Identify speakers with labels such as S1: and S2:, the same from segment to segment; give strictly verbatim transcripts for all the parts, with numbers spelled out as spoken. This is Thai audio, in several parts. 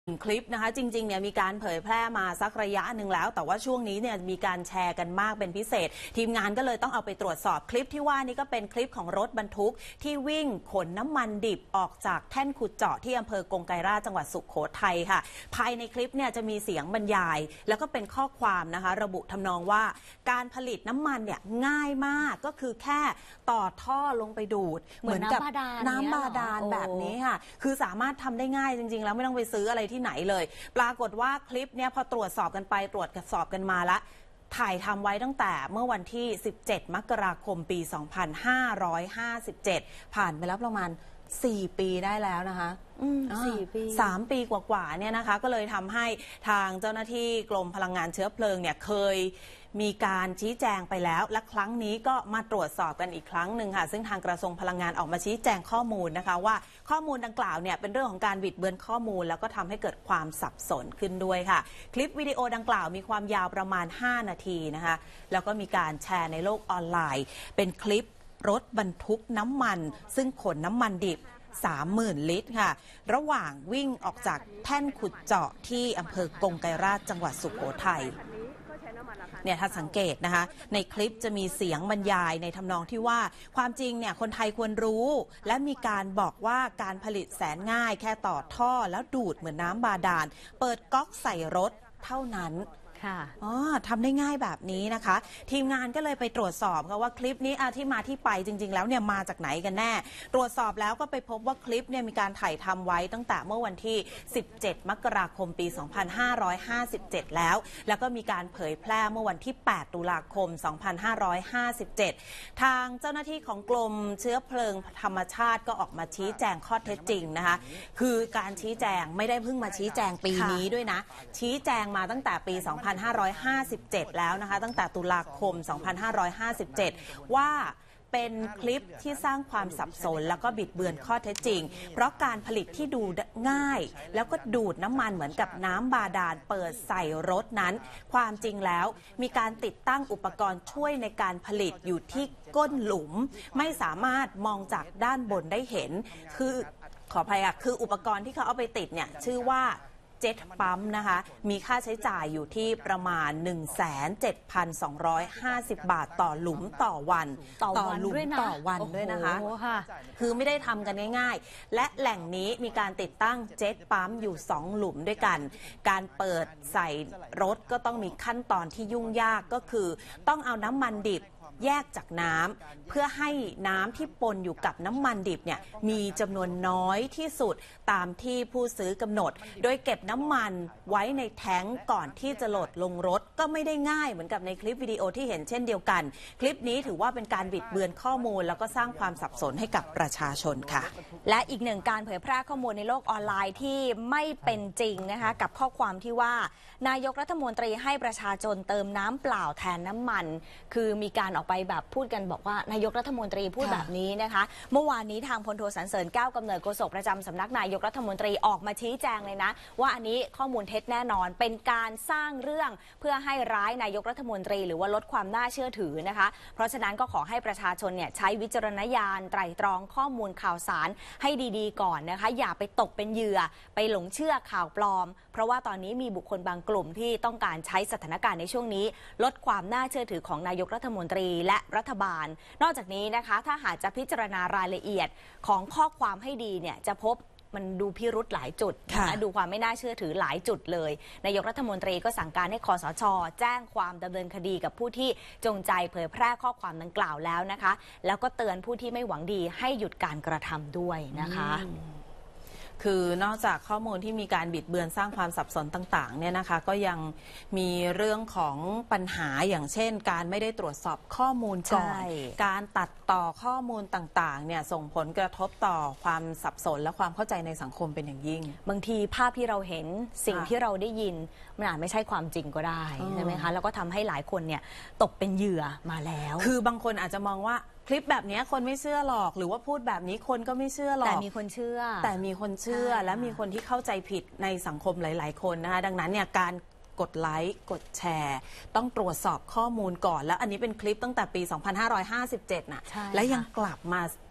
S1: คลิปนะคะจริงๆเนี่ยมีการเผยแพร่มาสักระยะหนึ่งแล้วแต่ว่าช่วงนี้เนี่ยมีการแชร์กันมากเป็นพิเศษทีมงานก็เลยต้องเอาไปตรวจสอบคลิปที่ว่านี้ก็เป็นคลิปของรถบรรทุกที่วิ่งขนน้ำมันดิบออกจากแท่นขุดเจาะที่อำเภอกงไกรราชจังหวัดสุโขทัยค่ะภายในคลิปเนี่ยจะมีเสียงบรรยายแล้วก็เป็นข้อความนะคะระบุทำนองว่าการผลิตน้ำมันเนี่ยง่ายมากก็คือแค่ต่อท่อลงไปดูด
S2: เหมือนกับ
S1: น้ำบาดาลแบบนี้ค่ะคือสามารถทำได้ง่ายจริงๆแล้วไม่ต้องไปซื้ออะไรที่ไหนเลยปรากฏว่าคลิปเนี้ยพอตรวจสอบกันไปตรวจสอบกันมาละถ่ายทำไว้ตั้งแต่เมื่อวันที่สิบเจ็ดมกราคมปีสองพันห้าร้อยห้าสิบเจ็ดผ่านไปแล้วประมาณสี่ปีได้แล้วนะคะ
S2: สี่ปี
S1: สามปีกว่าๆเนี่ยนะคะก็เลยทำให้ทางเจ้าหน้าที่กรมพลังงานเชื้อเพลิงเนี่ยเคยมีการชี้แจงไปแล้วและครั้งนี้ก็มาตรวจสอบกันอีกครั้งหนึ่งค่ะซึ่งทางกระทรวงพลังงานออกมาชี้แจงข้อมูลนะคะว่าข้อมูลดังกล่าวเนี่ยเป็นเรื่องของการบิดเบือนข้อมูลแล้วก็ทำให้เกิดความสับสนขึ้นด้วยค่ะคลิปวิดีโอดังกล่าวมีความยาวประมาณห้านาทีนะคะแล้วก็มีการแชร์ในโลกออนไลน์เป็นคลิปรถบรรทุกน้ำมันซึ่งขนน้ำมันดิบสามหมื่น ลิตรค่ะระหว่างวิ่งออกจากแท่นขุดเจาะที่อำเภอกงไกรราชจังหวัดสุโขทัยเนี่ยถ้าสังเกตนะคะในคลิปจะมีเสียงบรรยายในทำนองที่ว่าความจริงเนี่ยคนไทยควรรู้และมีการบอกว่าการผลิตแสนง่ายแค่ต่อท่อแล้วดูดเหมือนน้ำบาดาลเปิดก๊อกใส่รถเท่านั้นอ๋อทำได้ง่ายแบบนี้นะคะทีมงานก็เลยไปตรวจสอบค่ะว่าคลิปนี้ที่มาที่ไปจริงๆแล้วเนี่ยมาจากไหนกันแน่ตรวจสอบแล้วก็ไปพบว่าคลิปเนี่ยมีการถ่ายทำไว้ตั้งแต่เมื่อวันที่สิบเจ็ดมกราคมปีสองพันห้าร้อยห้าสิบเจ็ดแล้วแล้วก็มีการเผยแพร่เมื่อวันที่แปดตุลาคมสองพันห้าร้อยห้าสิบเจ็ดทางเจ้าหน้าที่ของกรมเชื้อเพลิงธรรมชาติก็ออกมาชี้แจงข้อเท็จจริงนะคะคือการชี้แจงไม่ได้เพิ่งมาชี้แจงปีนี้ด้วยนะชี้แจงมาตั้งแต่ปีสองพันห้าร้อยห้าสิบเจ็ดแล้วนะคะตั้งแต่ตุลาคมสองพันห้าร้อยห้าสิบเจ็ดว่าเป็นคลิปที่สร้างความสับสนแล้วก็บิดเบือนข้อเท็จจริงเพราะการผลิตที่ดูง่ายแล้วก็ดูดน้ำมันเหมือนกับน้ำบาดาลเปิดใส่รถนั้นความจริงแล้วมีการติดตั้งอุปกรณ์ช่วยในการผลิตอยู่ที่ก้นหลุมไม่สามารถมองจากด้านบนได้เห็นคือขออภัยค่ะคืออุปกรณ์ที่เขาเอาไปติดเนี่ยชื่อว่าเจ็ตปั๊มนะคะมีค่าใช้จ่ายอยู่ที่ประมาณ หนึ่งแสนเจ็ดพันสองร้อยห้าสิบ บาทต่อหลุมต่อวัน
S2: ต่อหลุม
S1: ต่อวันด้วยนะคะคือไม่ได้ทำกันง่ายๆและแหล่งนี้มีการติดตั้งเจ็ตปั๊มอยู่สองหลุมด้วยกันการเปิดใส่รถก็ต้องมีขั้นตอนที่ยุ่งยากก็คือต้องเอาน้ำมันดิบแยกจากน้ำเพื่อให้น้ำที่ปนอยู่กับน้ำมันดิบเนี่ยมีจำนวนน้อยที่สุดตามที่ผู้ซื้อกำหนดโดยเก็บน้ำมันไว้ในแท้งก่อนที่จะโหลดลงรถก็ไม่ได้ง่ายเหมือนกับในคลิปวิดีโอที่เห็นเช่นเดียวกันคลิปนี้ถือว่าเป็นการบิดเบือนข้อมูลแล้วก็สร้างความสับสนให้กับประชาชนค่ะ
S2: และอีกหนึ่งการเผยแพร่ข้อมูลในโลกออนไลน์ที่ไม่เป็นจริงนะคะกับข้อความที่ว่านายกรัฐมนตรีให้ประชาชนเติมน้ำเปล่าแทนน้ำมันคือมีการออกไปแบบพูดกันบอกว่านายกรัฐมนตรีพูดแบบนี้นะคะเมื่อวานนี้ทางพลโทสรรเสริญแก้วกำเนิดโฆษกประจำสำนักนายกรัฐมนตรีออกมาชี้แจงเลยนะว่าอันนี้ข้อมูลเท็จแน่นอนเป็นการสร้างเรื่องเพื่อให้ร้ายนายกรัฐมนตรีหรือว่าลดความน่าเชื่อถือนะคะเพราะฉะนั้นก็ขอให้ประชาชนเนี่ยใช้วิจารณญาณไตร่ตรองข้อมูลข่าวสารให้ดีๆก่อนนะคะอย่าไปตกเป็นเหยื่อไปหลงเชื่อข่าวปลอมเพราะว่าตอนนี้มีบุคคลบางกลุ่มที่ต้องการใช้สถานการณ์ในช่วงนี้ลดความน่าเชื่อถือของนายกรัฐมนตรีและรัฐบาลนอกจากนี้นะคะถ้าหากจะพิจารณารายละเอียดของข้อความให้ดีเนี่ยจะพบมันดูพิรุธหลายจุดนะดูความไม่น่าเชื่อถือหลายจุดเลยนายกรัฐมนตรีก็สั่งการให้คสช.แจ้งความดำเนินคดีกับผู้ที่จงใจเผยแพร่ข้อความดังกล่าวแล้วนะคะแล้วก็เตือนผู้ที่ไม่หวังดีให้หยุดการกระทำด้วยนะคะ
S1: คือนอกจากข้อมูลที่มีการบิดเบือนสร้างความสับสนต่างๆเนี่ยนะคะก็ยังมีเรื่องของปัญหาอย่างเช่นการไม่ได้ตรวจสอบข้อมูลก่อนการตัดต่อข้อมูลต่างๆเนี่ยส่งผลกระทบต่อความสับสนและความเข้าใจในสังคมเป็นอย่างยิ่ง
S2: บางทีภาพที่เราเห็นสิ่งที่เราได้ยินมันอาจไม่ใช่ความจริงก็ได้ใช่ไหมคะแล้วก็ทำให้หลายคนเนี่ยตกเป็นเหยื่อมาแล้ว
S1: คือบางคนอาจจะมองว่าคลิปแบบนี้คนไม่เชื่อหรอกหรือว่าพูดแบบนี้คนก็ไม่เชื่อหรอก
S2: แต่มีคนเชื่อ
S1: แต่มีคนเชื่อและมีคนที่เข้าใจผิดในสังคมหลายๆคนนะคะดังนั้นเนี่ยการกดไลค์กดแชร์ต้องตรวจสอบข้อมูลก่อนแล้วอันนี้เป็นคลิปตั้งแต่ปีสองพันห้าร้อยห้าสิบเจ็ดน่ะและยังกลับมา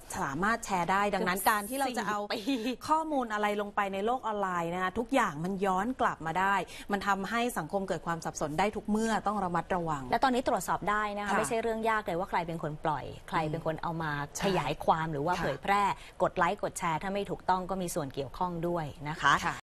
S1: สามารถแชร์ได้ดังนั้นการที่เราจะเอาข้อมูลอะไรลงไปในโลกออนไลน์นะคะทุกอย่างมันย้อนกลับมาได้มันทำให้สังคมเกิดความสับสนได้ทุกเมื่อต้องระมัดระวัง
S2: และตอนนี้ตรวจสอบได้นะคะไม่ใช่เรื่องยากเลยว่าใครเป็นคนปล่อยใครเป็นคนเอามาขยายความหรือว่าเผยแพร่กดไลค์กดแชร์ถ้าไม่ถูกต้องก็มีส่วนเกี่ยวข้องด้วยนะคะ